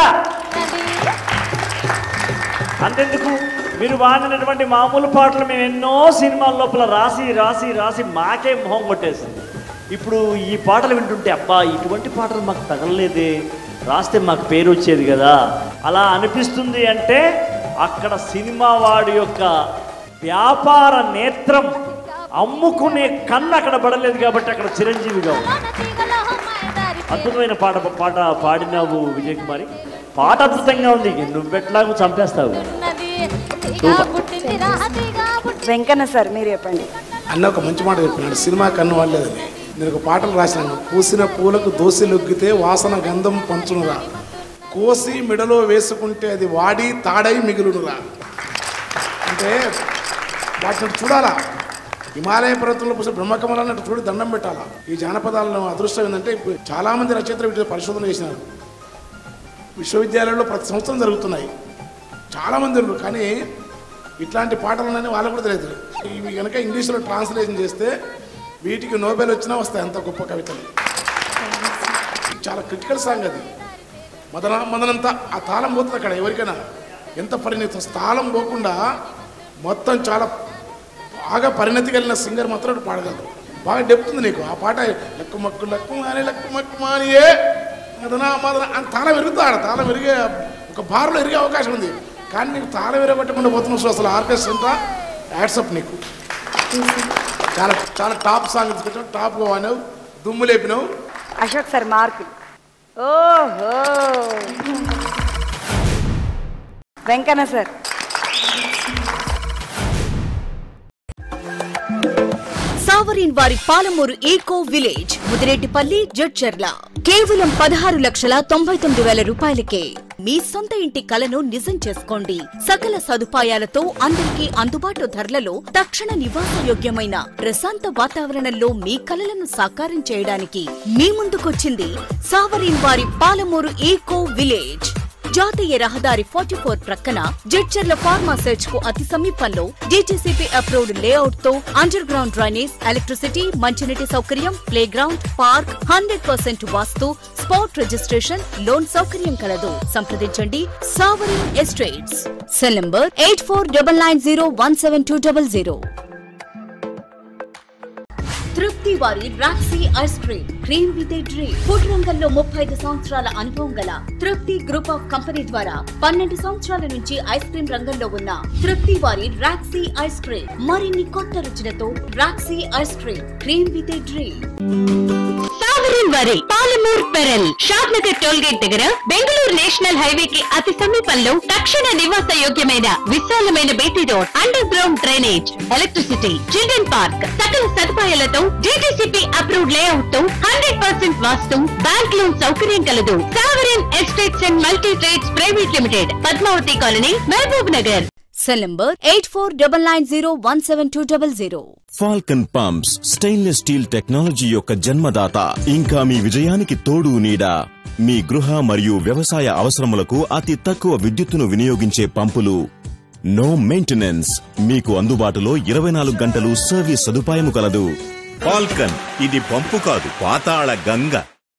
అంతెందుకు, మీరు వాడినటువంటి మామూలు పాటలు మేము ఎన్నో సినిమాల లోపల రాసి మాకే మొహం కొట్టేసింది. ఇప్పుడు ఈ పాటలు వింటుంటే అబ్బా ఇటువంటి పాటలు మాకు తగలలేదే, రాస్తే మాకు పేరు వచ్చేది కదా అలా అనిపిస్తుంది. అంటే అక్కడ సినిమా వాడి యొక్క వ్యాపార నేత్రం, అమ్ముకునే కన్ను అక్కడ పడలేదు కాబట్టి అక్కడ చిరంజీవిగా ఉంది. అద్భుతమైన పాట పాడినావు విజయ్ కుమారి. పాట అద్భుతంగా ఉంది, నువ్వెట్లాగూ చంపేస్తావు. వెంకన్న సార్ మీరు చెప్పండి. అన్న ఒక మంచి మాట చెప్పినాడు, సినిమా కన్ను వాళ్ళేదని. నేను ఒక పాటలు రాసినాను. పూసిన పూలకు దోసిలొగ్గితే వాసన గంధం పంచునురా, కోసి మెడలో వేసుకుంటే అది వాడి తాడై మిగులునురా. అంటే వాటిని చూడాలా, హిమాలయ పర్వతంలో పూసిన బ్రహ్మకమలాన్ని చూడి దండం పెట్టాలా. ఈ జానపదాలను అదృష్టం ఏంటంటే చాలామంది రచయితలు వీటిలో పరిశోధన చేసినారు. విశ్వవిద్యాలయాల్లో ప్రతి సంవత్సరం జరుగుతున్నాయి, చాలామంది ఉన్నారు. కానీ ఇట్లాంటి పాటలు ఉన్నాయని వాళ్ళకు కూడా తెలియదు. ఇవి కనుక ఇంగ్లీష్లో ట్రాన్స్లేషన్ చేస్తే వీటికి నోబెల్ వచ్చినా వస్తాయి, అంత గొప్ప కవితలు. చాలా క్రిటికల్ సాంగ్ అది. మదనంతా ఆ తాళం పోతుంది అక్కడ ఎవరికైనా, ఎంత పరిణితి. తాళం పోకుండా మొత్తం చాలా బాగా పరిణతి కలిగిన సింగర్ మాత్రం పాడగలరు. బాగా డెప్త్ ఉంది నీకు ఆ పాట. లక్కు మక్కు లక్కు మాని లక్కు మక్కు మానియే మదనా మదన అని తాళం విరుగుతాడు. తాళం విరిగే ఒక బార్లో విరిగే అవకాశం ఉంది, కానీ నీకు తాళం విరగొట్టకుండా పోతున్నావు. అసలు ఆర్కెస్ట్రా అంతా యాడ్సప్ నీకు. చాలా చాలా టాప్ సాంగ్ తీసుకొచ్చావు, టాప్గా వాడినావు, దుమ్ము లేపినావు. అశోక్ సార్ మార్కులు. ఓహో వెంకన్న సార్. సావరీన్ వారి పాలమూరు ఈకో విలేజ్, ముదిరెడ్డిపల్లి, జడ్చర్ల. కేవలం 16,99,000 రూపాయలకే మీ సొంత ఇంటి కలను నిజం చేసుకోండి. సకల సదుపాయాలతో అందరికీ అందుబాటు ధరలలో తక్షణ నివాసయోగ్యమైన ప్రశాంత వాతావరణంలో మీ కలలను సాకారం చేయడానికి మీ ముందుకొచ్చింది సావరీన్ వారి పాలమూరు ఈకో విలేజ్. జాతీయ రహదారి 44 ప్రక్కన జడ్చర్ల ఫార్మా సెర్చ్ కు అతి సమీపంలో జీటీసీపీ అప్రూవ్డ్ లేఅవుట్ తో అండర్ గ్రౌండ్ డ్రైనేజ్, ఎలక్ట్రిసిటీ, మంచినీటి సౌకర్యం, playground, park, 100% vastu, spot registration, loan సౌకర్యం కలదు. సంప్రదించండి sovereign estates. Cell number 8499017200. Trupti వారి Roxy ice cream, cream with a dream. Food రంగంలో 35 సంవత్సరాల అనుభవం గల తృప్తి గ్రూప్ ఆఫ్ కంపెనీ ద్వారా 12 సంవత్సరాల నుంచి ఐస్ క్రీమ్ రంగంలో ఉన్న తృప్తి వారి రాక్సీ ఐస్ క్రీమ్ మరిన్ని కొత్త రుచులతో Roxy ice cream, cream with a dream. Sovereign వారి Palamur pearl, Shadnagar toll gate దగ్గర, బెంగళూరు నేషనల్ హైవే కి అతి సమీపంలో తక్షణ నివాస యోగ్యమైన విశాలమైన BT road, underground drainage, electricity, children park, సకల సదుపాయాలతో జీటీసీపీ అప్రూవ్డ్ లేఅవుట్ తో 100% వాస్తు, బ్యాంక్ లోన్ సౌకర్యం కలదు. Sovereign estates and multi trades private limited, Padmavati colony, Mahabubnagar. Cell number 8499017200. Falcon pumps stainless steel technology యొక్క జన్మదాత, ఇంకా మీ విజయానికి తోడు నీడ. మీ గృహ మరియు వ్యవసాయ అవసరములకు అతి తక్కువ విద్యుత్తును వినియోగించే పంపులు, నో మెయింటెనెన్స్, మీకు అందుబాటులో 24 గంటలు సర్వీస్ సదుపాయం కలదు. ఫాల్కన్, ఇది పంపు కాదు, పాతాళ గంగ.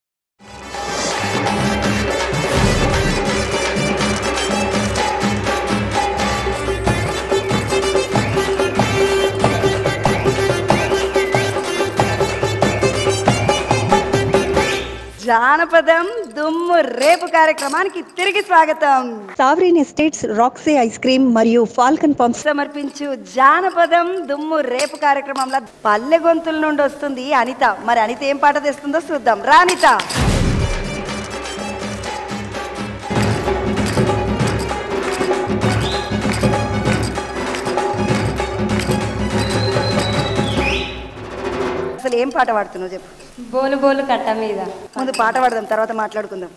జానపదం దుమ్ము రేపు కార్యక్రమానికి తిరిగి స్వాగతం. Sovereign estates Roxy ice cream మరియు ఫాల్కన్ పంప్స్ సమర్పించు జానపదం దుమ్ము రేపు కార్యక్రమంలో పల్లె గొంతుల నుండి వస్తుంది అనిత. మరి అనిత ఏం పాట తెస్తుందో చూద్దాం. రా అనిత. అసలు ఏం పాట పాడుతున్నావు చెప్పు. బోలు బోలు కట్ట మీద. ముందు పాట పాడదాం, తర్వాత మాట్లాడుకుందాం.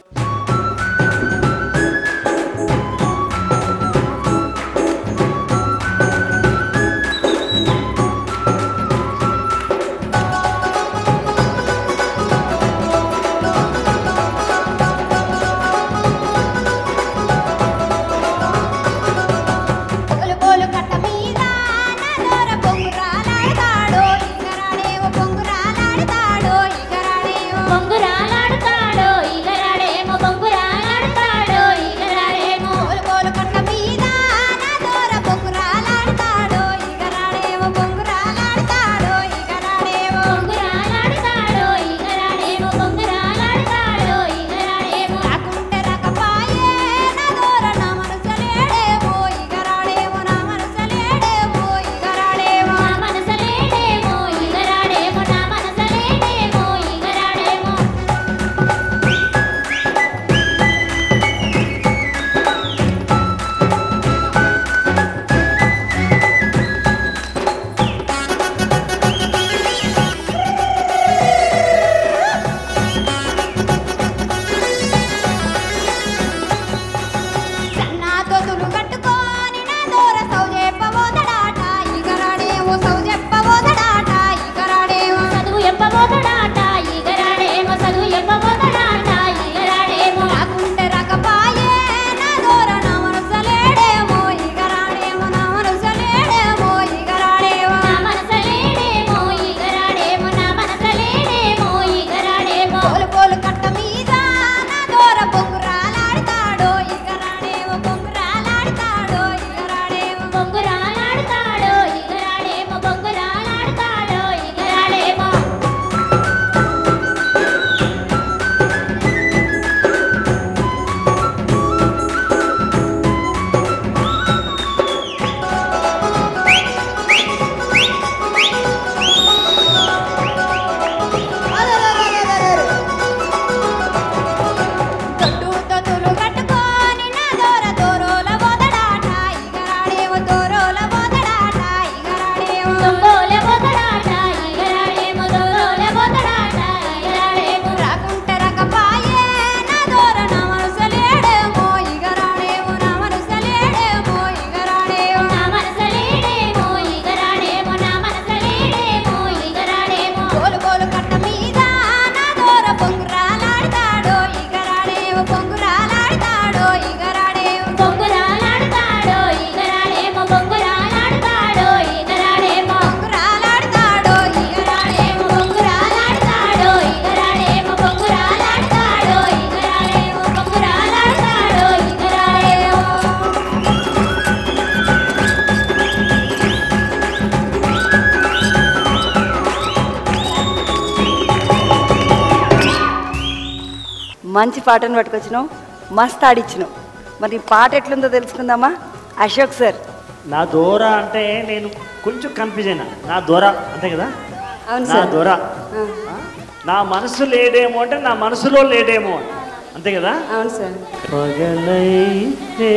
మంచి పాటను పట్టుకొచ్చినావు, మస్తు ఆడిచ్చినావు. మరి ఈ పాట ఎట్లుందో తెలుసుకుందామా? అశోక్ సార్. నా దూర అంటే నేను కొంచెం కన్ఫ్యూజ్ అయినా. నా దూర అంతే కదా? అవును నా సార్. దూర నా మనసు లేడేమో అంటే నా మనసులో లేడేమో అంతే కదా? అవును సార్. పగలైతే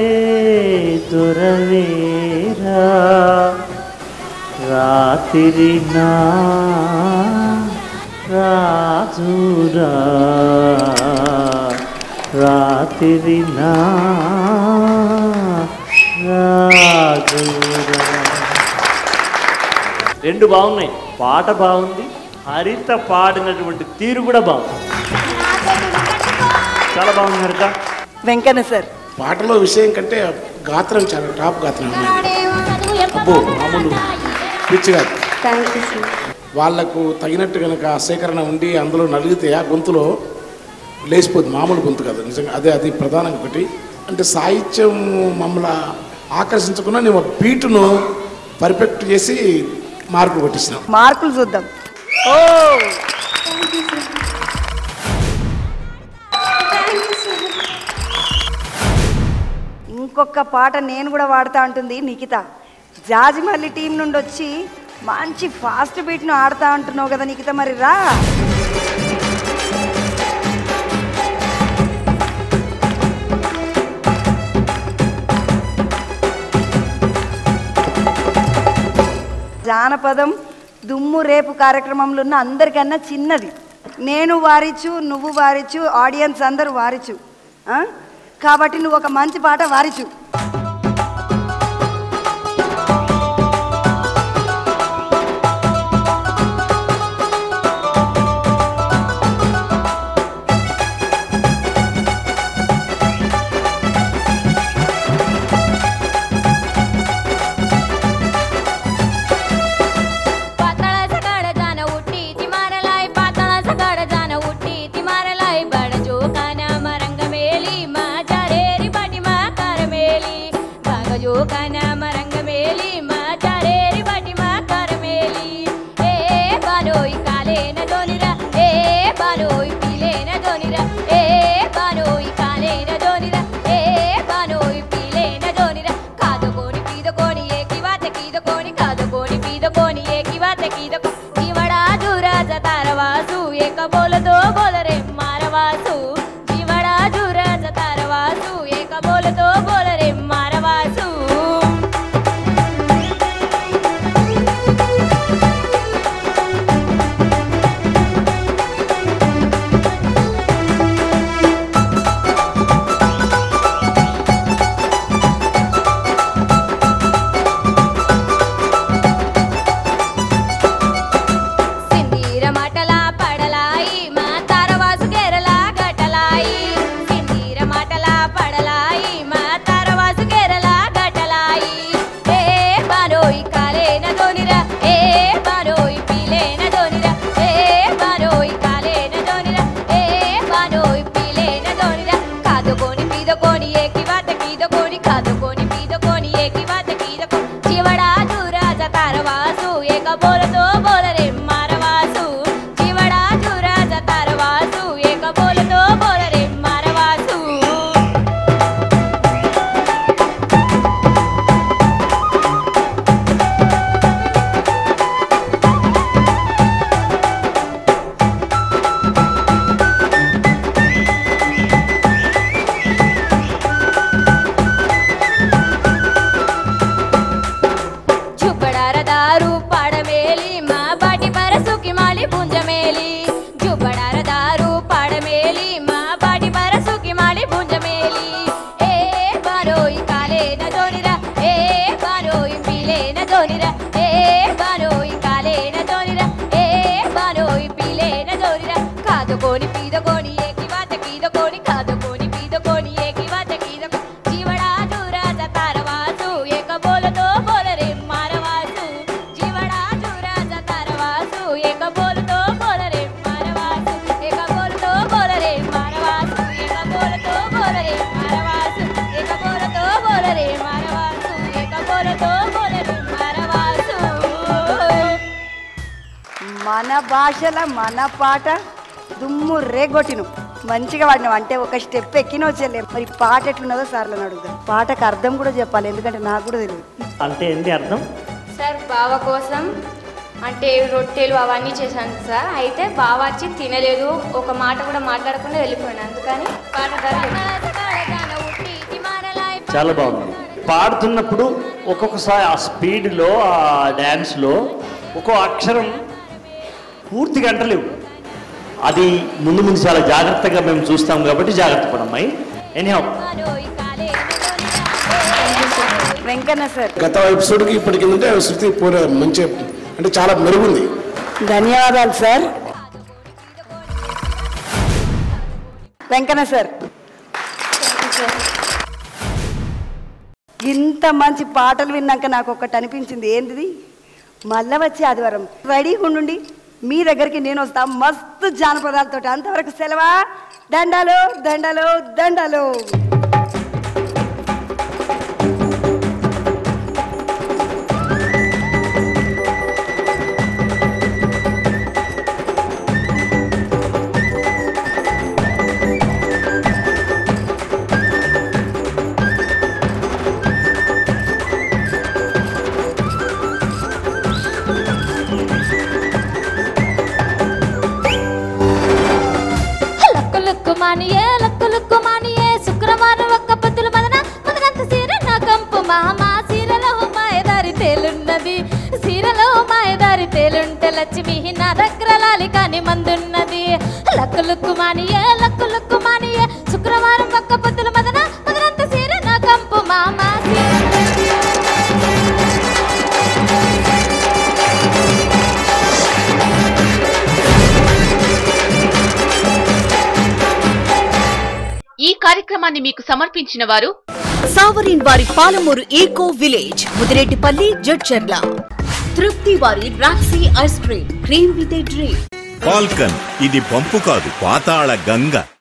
దొరవేరా రాత్రి నా రాజురా రాత్రి నా రాజురా. రెండు బాగున్నాయి, పాట బాగుంది, హరిత పాడినటువంటి తీరు కూడా బాగుంది, చాలా బాగుంది హరిత. వెంకన్న సార్. పాటలో విషయం కంటే గాత్రం చాలా టాప్ గాత్రం. అబ్బో మామూలు పిచ్చి కాదు. Thank you sir. వాళ్లకు తగినట్టు కనుక సేకరణ ఉండి అందులో నలిగితే ఆ గొంతులో లేచిపోతుంది. మామూలు గొంతు కాదు నిజంగా. అది ప్రధానంగా ఒకటి. అంటే సాహిత్యం మమ్మల్ని ఆకర్షించకుండా నేను బీటును పర్ఫెక్ట్ చేసి మార్కులు కొట్టిస్తున్నాం. మార్కులు చూద్దాం. ఓ ఇంకొక పాట నేను కూడా వాడుతా అంటుంది నిఖిత. జాజిమల్లి టీం నుండి వచ్చి మంచి ఫాస్ట్ బీట్ను ఆడుతా అంటున్నావు కదా నిఖిత, మరి రా. జానపదం దుమ్ము రేపు కార్యక్రమంలో ఉన్న అందరికన్నా చిన్నది. నేను వారిచ్చు, నువ్వు వారిచ్చు, ఆడియన్స్ అందరూ వారిచ్చు. కాబట్టి నువ్వు ఒక మంచి పాట వారిచ్చు. మన భాషల మన పాట దుమ్ము రేగొట్టిను. మంచిగా వాడినావు, అంటే ఒక స్టెప్ ఎక్కిన వచ్చేలే. మరి పాట ఎట్లున్నదో సార్లను అడుగుదాం. పాటకు అర్థం కూడా చెప్పాలి, ఎందుకంటే నాకు కూడా తెలియదు. అంటే ఏంటి అర్థం? సార్ బావ కోసం అంటే రొట్టెలు అవన్నీ చేశాను సార్. అయితే బావ వచ్చి తినలేదు, ఒక మాట కూడా మాట్లాడకుండా వెళ్ళిపోయాను. అందుకని పాట చాలా బాగుంది. పాడుతున్నప్పుడు ఒక్కొక్కసారి ఆ స్పీడ్లో ఆ డ్యాన్స్లో ఒక్కో అక్షరం పూర్తిగా అంటలేవు. అది ముందు ముందు చాలా జాగ్రత్తగా మేము చూస్తాం కాబట్టి జాగ్రత్త పడమ్మాయి. ఎనీహౌ వెంకన్న సార్, గత ఎపిసోడ్కి ఇప్పటికి ఏంటంటే శృతి మంచి అంటే చాలా మెరుగుంది. ధన్యవాదాలు సార్. వెంకన్న సార్, ఇంత మంచి పాటలు విన్నాక నాకు ఒకటి అనిపించింది. ఏంటిది? మళ్ళా వచ్చి ఆదివారం రెడీగా ఉండండి, మీ దగ్గరికి నేను వస్తా మస్తు జానపదాలతో. అంతవరకు సెలవా. దండాలు దండాలు దండాలు. లక్కుమానియే శుక్రవారం ఒక్క పొత్తులు మదనంత సీర నా కంపు మామ. సీరలో మాయదారి తేలున్నది, సీరలో మాయదారి తేలుంటే లక్ష్మి నా దగ్గర లాలి కాని మందున్నది. లక్కుమానియే శుక్రవారం ఒక్క పొత్తులు మదనంత సీర నా కంపు మామ. ఈ కార్యక్రమాన్ని మీకు సమర్పించిన వారు సావరిన్ వారి పాలమూరు ఈకో విలేజ్, ముదిరెడ్డిపల్లి, జడ్చర్ల. తృప్తి వారి Roxy ice cream, cream with a dream. Falcon ఇది పంపు కాదు, పాతాళ గంగ.